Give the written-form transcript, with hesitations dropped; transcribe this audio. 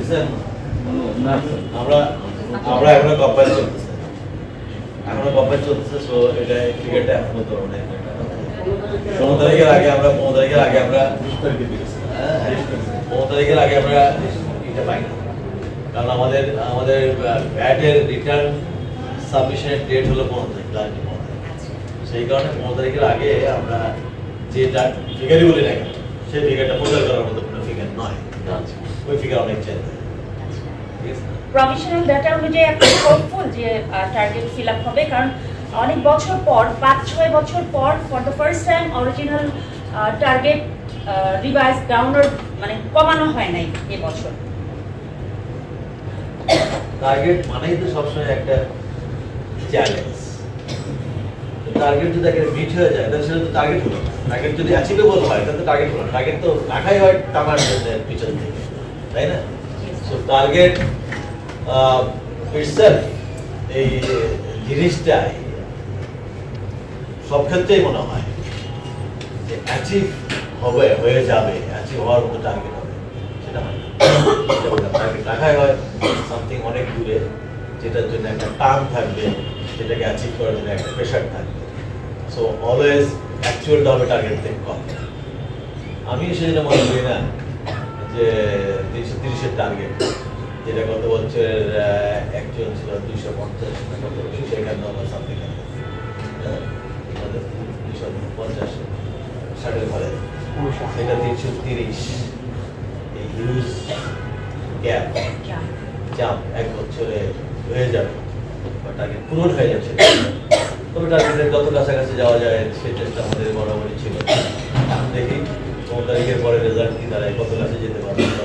আমরা আমরা এখনো কম্পাইল চলতেছে, সো এটা ফিগারটা এখনো তো অনেক 15 তারিখের আগে আমরা 15 তারিখের আগে আমরা 15 তারিখের আগে আমরা এটা পাই না, কারণ আমাদের ভ্যাটের রিটার্ন সাবমিশনের ডেট হলো 15 তারিখ, লাস্ট 15 তারিখ। সেই কারণে 15 তারিখের আগে আমরা যেটা ফিগারই বলি না কেন, সেই ফিগারটা প্রচার করার মতো কোনো ফিগার নয়, ওই ফিগার অনেক চেঞ্জ হয়। প্রভিশনাল ডাটা অনুযায়ী আপনি হোপফুল যে টার্গেট ফিল আপ হবে, কারণ অনেক বছর পর 5-6 বছর পর for the first time original target revise downward মানে কমানো হয় নাই এবছর। টার্গেট মানেই তো সবসময় একটা চ্যালেঞ্জ। টার্গেট যদি একেবারে মিট হয়ে যায় তাহলে সেটা তো টার্গেট হলো না। টার্গেট যদি অ্যাচিভেবল হয় তাহলে তো টার্গেট হলো না। টার্গেট তো রাখাই হয় টানার জন্য পিছন থেকে, তাই না? সো টার্গেট ইটসেলফ এই জিনিসটাই সব ক্ষেত্রেই মনে হয় যে অ্যাচিভ হবে, হয়ে যাবে, অ্যাচিভ হওয়ার মতো টার্গেট হবে, সেটা হয় না। টার্গেট রাখাই হয় সামথিং অনেক দূরে, যেটার জন্য একটা টার্ম থাকবে, যেটাকে অ্যাচিভ করার জন্য একটা প্রেশার থাকবে। সো অলওয়েজ অ্যাকচুয়ালটা হবে টার্গেট থেকে কম। আমি সেটা মনে করি না যে 330-এর টার্গেট, যেটা গত বছর অ্যাকচুয়াল ছিল 250 251 বা সামথিং, 250-60-এর ঘরে, সেটা 330, এই হিউজ গ্যাপ জাম্প এক বছরে হয়ে যাবে বা টার্গেট পূরণ হয়ে যাচ্ছে। তবে টার্গেটের যত কাছাকাছি যাওয়া যায় সেই চেষ্টা আমাদের বরাবরই ছিল। দেখি 15 তারিখের পরে রেজাল্ট কি দাঁড়ায়, কত কাছে যেতে পারবে।